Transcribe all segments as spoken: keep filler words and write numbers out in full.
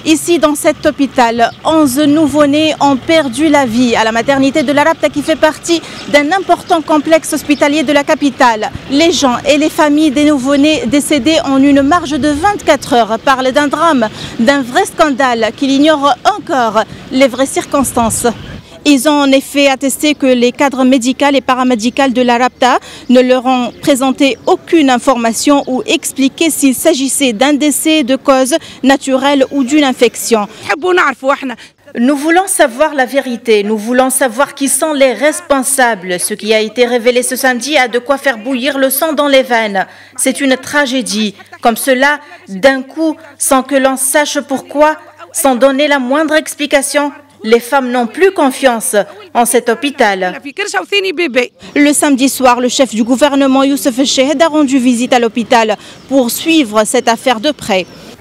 Ici, dans cet hôpital, onze nouveau-nés ont perdu la vie à la maternité de la Rabta qui fait partie d'un important complexe hospitalier de la capitale. Les gens et les familles des nouveau-nés décédés en une marge de vingt-quatre heures parlent d'un drame, d'un vrai scandale qu'il ignore encore les vraies circonstances. Ils ont en effet attesté que les cadres médicaux et paramédicaux de la Rabta ne leur ont présenté aucune information ou expliqué s'il s'agissait d'un décès de cause naturelle ou d'une infection. Nous voulons savoir la vérité, nous voulons savoir qui sont les responsables. Ce qui a été révélé ce samedi a de quoi faire bouillir le sang dans les veines. C'est une tragédie. Comme cela, d'un coup, sans que l'on sache pourquoi, sans donner la moindre explication, les femmes n'ont plus confiance en cet hôpital. Le samedi soir, le chef du gouvernement Youssef Chehd a rendu visite à l'hôpital pour suivre cette affaire de près.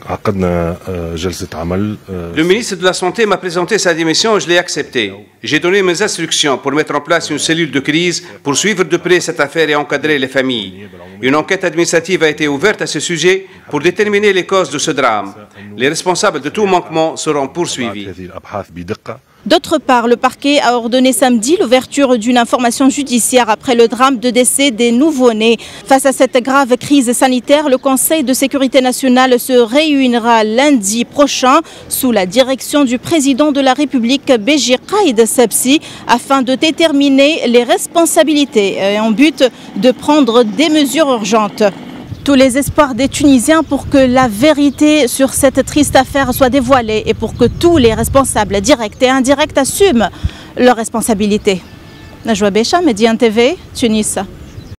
Le ministre de la Santé m'a présenté sa démission et je l'ai acceptée. J'ai donné mes instructions pour mettre en place une cellule de crise pour suivre de près cette affaire et encadrer les familles. Une enquête administrative a été ouverte à ce sujet pour déterminer les causes de ce drame. Les responsables de tout manquement seront poursuivis. D'autre part, le parquet a ordonné samedi l'ouverture d'une information judiciaire après le drame de décès des nouveau-nés. Face à cette grave crise sanitaire, le Conseil de sécurité nationale se réunira lundi prochain sous la direction du président de la République, Béji Qaïd Sebsi, afin de déterminer les responsabilités et en but de prendre des mesures urgentes. Tous les espoirs des Tunisiens pour que la vérité sur cette triste affaire soit dévoilée et pour que tous les responsables directs et indirects assument leurs responsabilités. Najwa Bécha, Médiane T V, Tunis.